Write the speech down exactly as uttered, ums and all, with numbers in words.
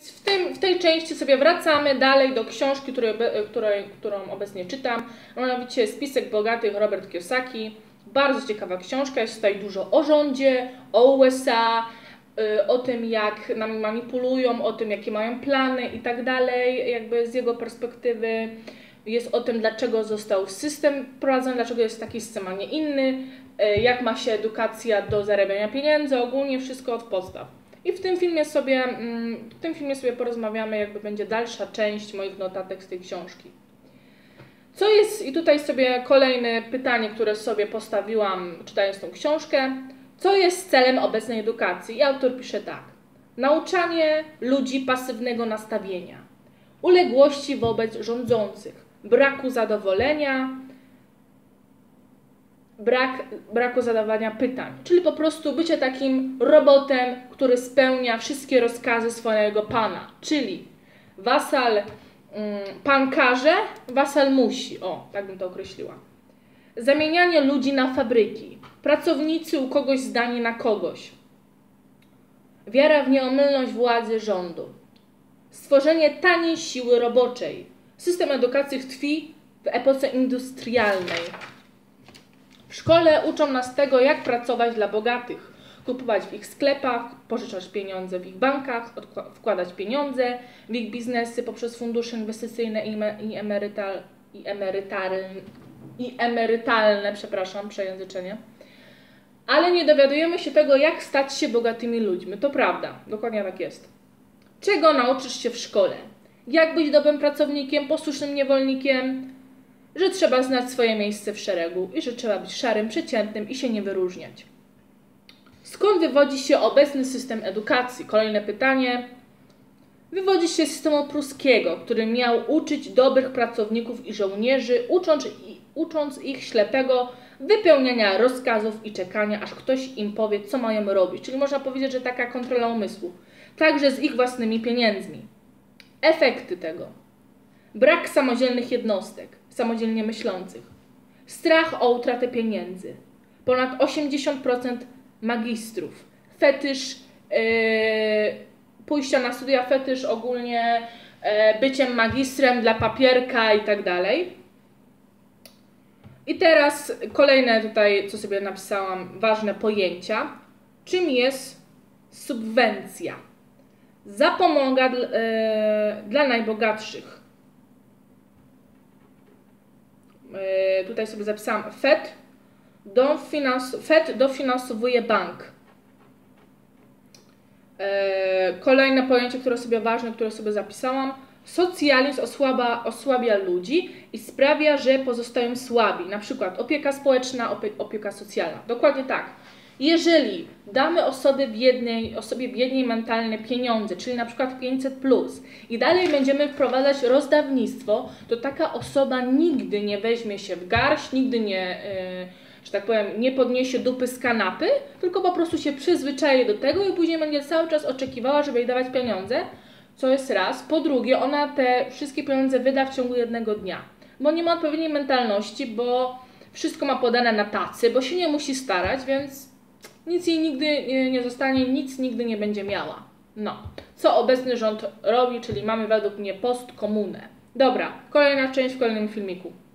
w, tym, w tej części sobie wracamy dalej do książki, której, której, którą obecnie czytam, mianowicie Spisek Bogatych, Robert Kiyosaki. Bardzo ciekawa książka, jest tutaj dużo o rządzie, o U S A, o tym, jak nami manipulują, o tym, jakie mają plany i tak dalej, jakby z jego perspektywy. Jest o tym, dlaczego został system wprowadzony, dlaczego jest taki system, a nie inny, jak ma się edukacja do zarabiania pieniędzy, ogólnie wszystko od podstaw. I w tym filmie sobie, w tym filmie sobie porozmawiamy, jakby będzie dalsza część moich notatek z tej książki. Co jest, i tutaj sobie kolejne pytanie, które sobie postawiłam, czytając tą książkę. Co jest celem obecnej edukacji? I autor pisze tak. Nauczanie ludzi pasywnego nastawienia, uległości wobec rządzących, braku zadowolenia, brak, braku zadawania pytań. Czyli po prostu bycie takim robotem, który spełnia wszystkie rozkazy swojego pana. Czyli wasal, mm, pan każe, wasal musi. O, tak bym to określiła. Zamienianie ludzi na fabryki. Pracownicy u kogoś zdani na kogoś. Wiara w nieomylność władzy rządu. Stworzenie taniej siły roboczej. System edukacji tkwi w epoce industrialnej. W szkole uczą nas tego, jak pracować dla bogatych. Kupować w ich sklepach, pożyczać pieniądze w ich bankach, wkładać pieniądze w ich biznesy poprzez fundusze inwestycyjne i, emerytal, i, emerytalne, i emerytalne, przepraszam, przejęzyczenie. Ale nie dowiadujemy się tego, jak stać się bogatymi ludźmi. To prawda, dokładnie tak jest. Czego nauczysz się w szkole? Jak być dobrym pracownikiem, posłusznym niewolnikiem? Że trzeba znać swoje miejsce w szeregu i że trzeba być szarym, przeciętnym i się nie wyróżniać. Skąd wywodzi się obecny system edukacji? Kolejne pytanie. Wywodzi się z systemu pruskiego, który miał uczyć dobrych pracowników i żołnierzy, ucząc, ucząc ich ślepego wypełniania rozkazów i czekania, aż ktoś im powie, co mają robić. Czyli można powiedzieć, że taka kontrola umysłu. Także z ich własnymi pieniędzmi. Efekty tego. Brak samodzielnych jednostek, samodzielnie myślących. Strach o utratę pieniędzy. Ponad osiemdziesiąt procent magistrów. Fetysz, yy, pójścia na studia, fetysz ogólnie, yy, byciem magistrem dla papierka i tak dalej. I teraz kolejne tutaj, co sobie napisałam, ważne pojęcia. Czym jest subwencja? Zapomoga dla, yy, dla najbogatszych. Yy, tutaj sobie zapisałam F E D. Dofinans, F E D dofinansowuje bank. Yy, kolejne pojęcie, które sobie ważne, które sobie zapisałam. Socjalizm osłabia, osłabia ludzi i sprawia, że pozostają słabi. Na przykład opieka społeczna, opie, opieka socjalna. Dokładnie tak. Jeżeli damy osobie biednej, osobie biednej mentalne pieniądze, czyli na przykład pięćset plus i dalej będziemy wprowadzać rozdawnictwo, to taka osoba nigdy nie weźmie się w garść, nigdy nie, yy, że tak powiem, nie podniesie dupy z kanapy, tylko po prostu się przyzwyczaje do tego i później będzie cały czas oczekiwała, żeby jej dawać pieniądze, co jest raz. Po drugie, ona te wszystkie pieniądze wyda w ciągu jednego dnia, bo nie ma odpowiedniej mentalności, bo wszystko ma podane na tacy, bo się nie musi starać, więc nic jej nigdy nie zostanie, nic nigdy nie będzie miała. No, co obecny rząd robi, czyli mamy według mnie postkomunę. Dobra, kolejna część w kolejnym filmiku.